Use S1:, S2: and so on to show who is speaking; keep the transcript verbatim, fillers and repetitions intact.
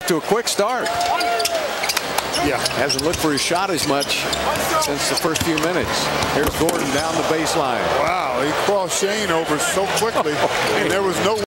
S1: to a quick start.
S2: Yeah.
S1: Hasn't looked for his shot as much since the first few minutes. Here's Gordon down the baseline.
S2: Wow, he crossed Shane over so quickly, and there was no